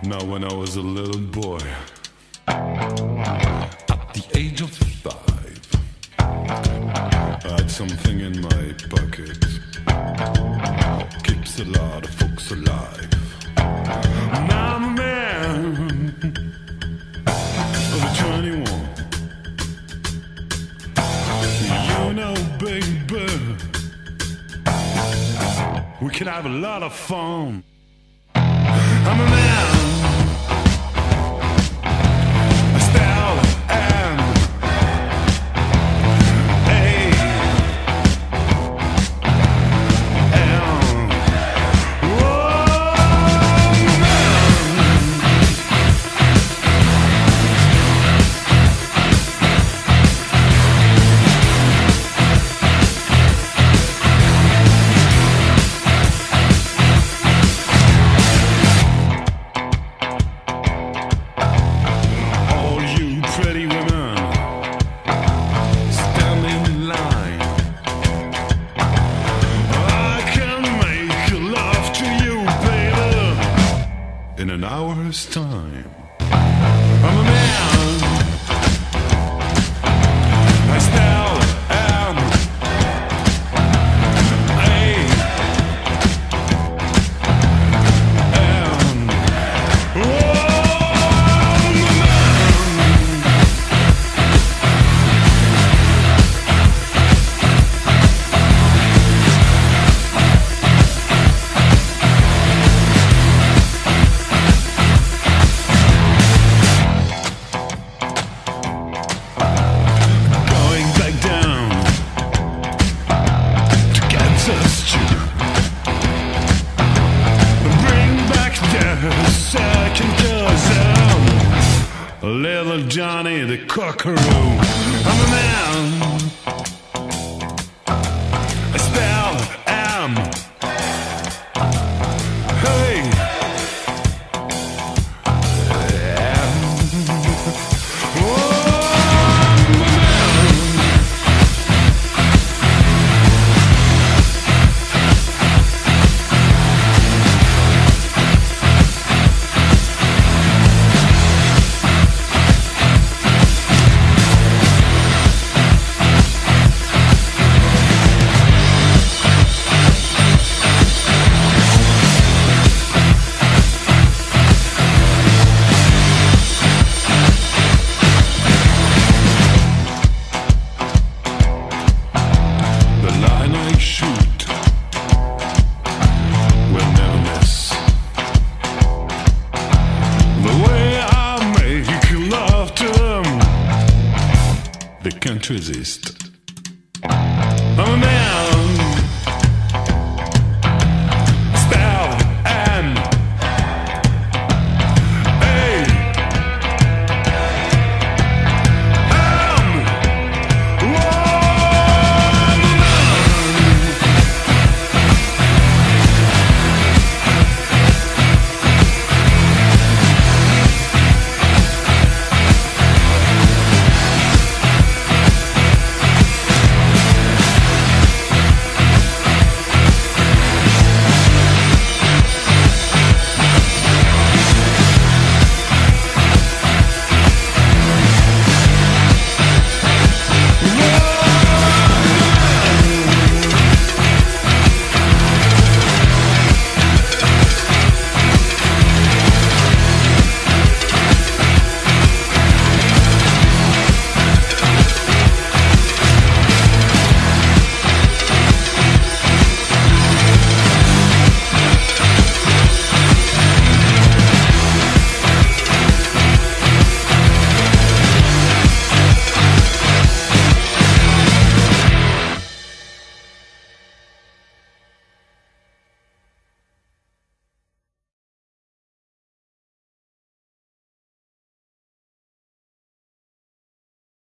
Now when I was a little boy, at the age of 5, I had something in my pocket, keeps a lot of folks alive. Now I'm a man of 21. You know, baby, we can have a lot of fun. I'm a man. I spell M A M. Whoa, in an hour's time. I'm a man. I spell M A M. Whoa, I'm a man. Little Johnny the Cockaroo. I'm a man. I spell M. Hey. M. Oh, I'm a man. Shoot will never miss. The way I make love to them, they can't resist.